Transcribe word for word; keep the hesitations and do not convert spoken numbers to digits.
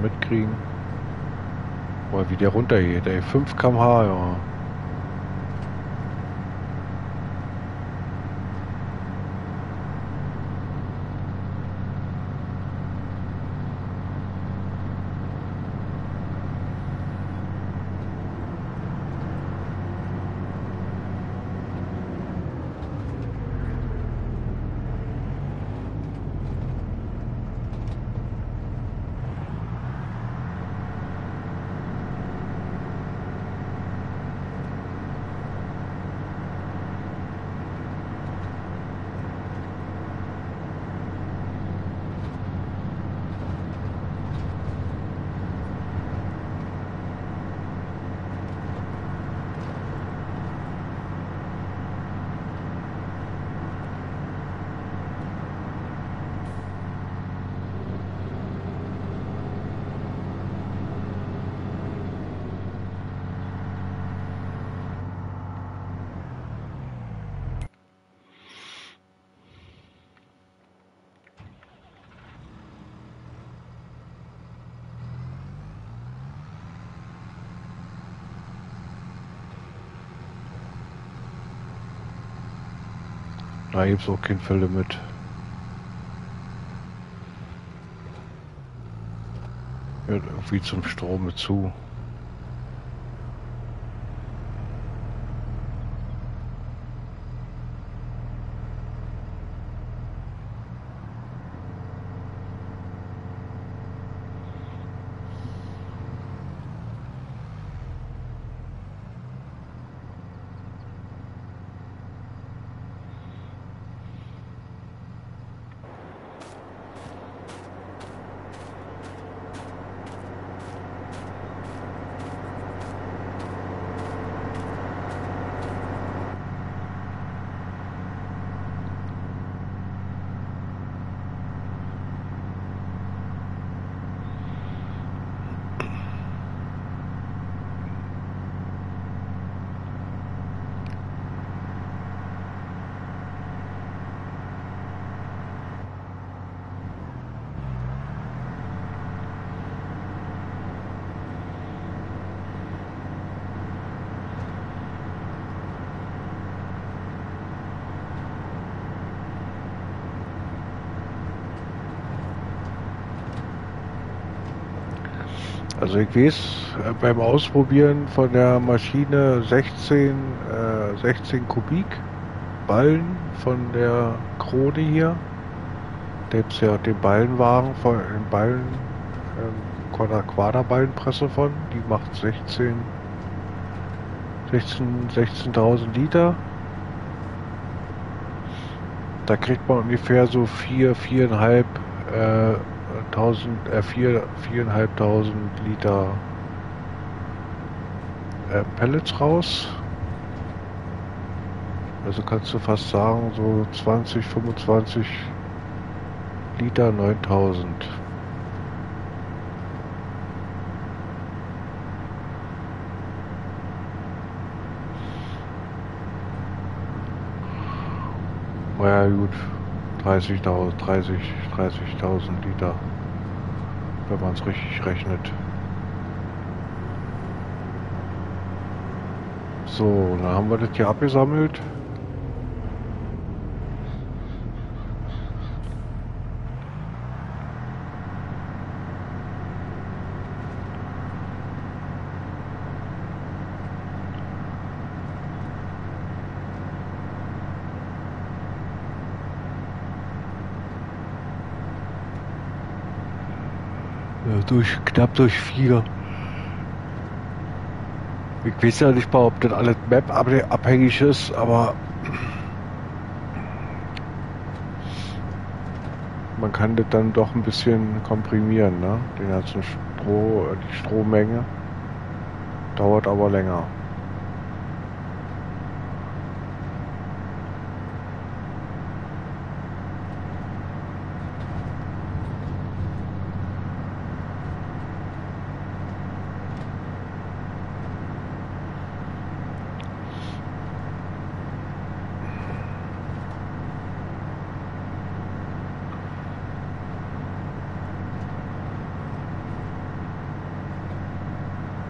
mitkriegen. Boah, wie der runtergeht, ey. fünf Kilometer pro Stunde, ja. Da gibt's auch kein Filmlimit. Hört irgendwie zum Strom zu. Also ich weiß, äh, beim Ausprobieren von der Maschine sechzehn, äh, sechzehn Kubik Ballen von der Krone hier. Da gibt es ja den Ballenwagen von den Ballen, ähm, Quader- Quaderballenpresse von, die macht sechzehn, sechzehn, sechzehntausend Liter. Da kriegt man ungefähr so vier, viereinhalb äh, tausend, äh, vier, viereinhalbtausend Liter äh, Pellets raus. Also kannst du fast sagen, so zwanzig, fünfundzwanzig Liter, neuntausend. Naja, gut, dreißigtausend, dreißig, dreißigtausend Liter, wenn man es richtig rechnet. So, dann haben wir das hier abgesammelt. Ja, durch, knapp durch vier. Ich weiß ja nicht mal, ob das alles Map-abhängig ist, aber man kann das dann doch ein bisschen komprimieren, ne? Den ganzen Stroh, die Strommenge. Dauert aber länger.